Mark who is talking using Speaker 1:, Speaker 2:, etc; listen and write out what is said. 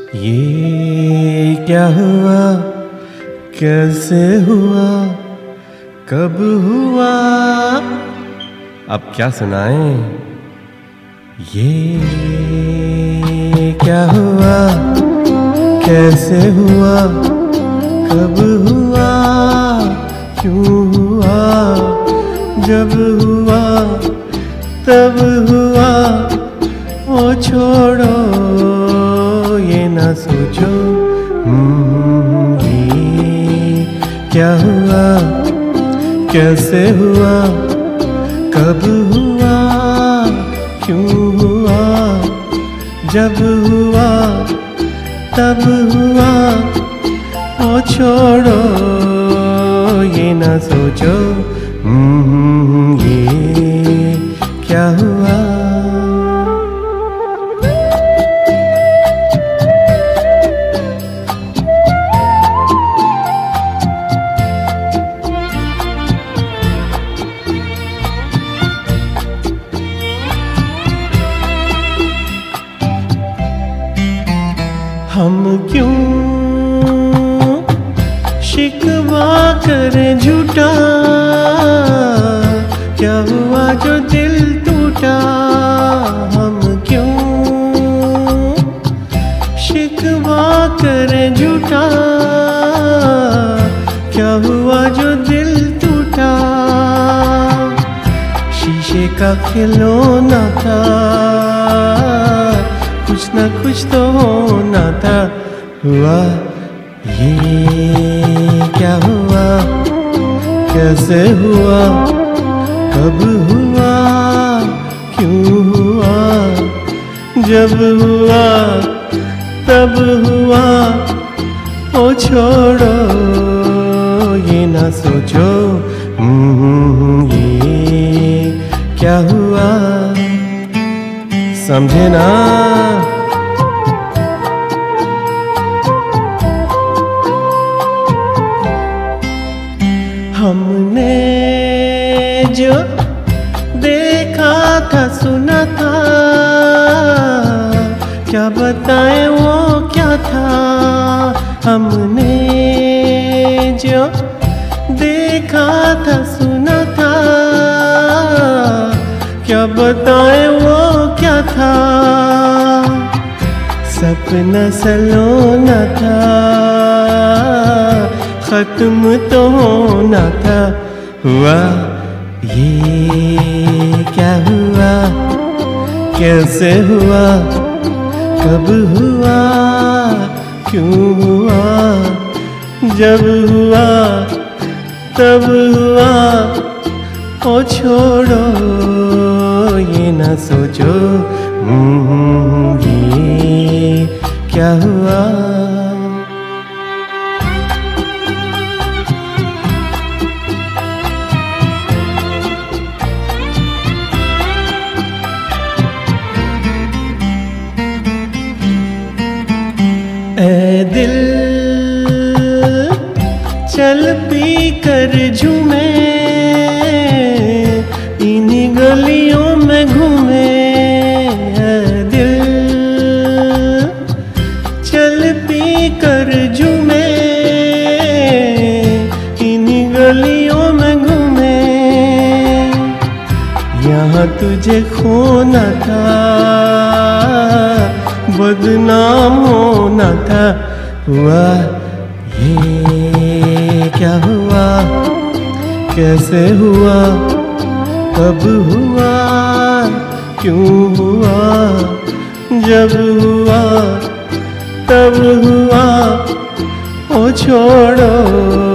Speaker 1: ये क्या हुआ, कैसे हुआ, कब हुआ, अब क्या सुनाएं। ये क्या हुआ, कैसे हुआ, कब हुआ, क्यों हुआ, जब हुआ तब हुआ। ओ छोड़ो ये ना सोचो, ये क्या हुआ, कैसे हुआ, कब हुआ, क्यों हुआ, जब हुआ तब हुआ। ओ छोड़ो ये ना सोचो, ये क्या हुआ। हम क्यों शिकवा करें झूठा, क्या हुआ जो दिल टूटा। हम क्यों शिकवा करें झूठा, क्या हुआ जो दिल टूटा। शीशे का खिलौना था, कुछ ना कुछ तो होना था। हुआ ये क्या हुआ, कैसे हुआ, कब हुआ, क्यों हुआ, जब हुआ तब हुआ। ओ छोड़ो ये ना सोचो, ये क्या हुआ। समझे ना। हमने जो देखा था सुना था, क्या बताएं वो क्या था। हमने जो देखा था सुना था, क्या बताएं वो क्या था। सपना सलोना था, खत्म तो होना था। हुआ ये क्या हुआ, कैसे हुआ, कब हुआ, क्यों हुआ, जब हुआ तब हुआ। ओ छोड़ो ये ना सोचो, ये क्या हुआ। ऐ दिल चल पी कर झूमे, इन्हीं गलियों में घूमे। ऐ दिल चल पी कर झूमे, इन्हीं गलियों में घूमे। यहाँ तुझे खोना था, बदनाम होना था। हुआ ये क्या हुआ, कैसे हुआ, कब हुआ, क्यों हुआ, जब हुआ तब हुआ। ओ छोड़ो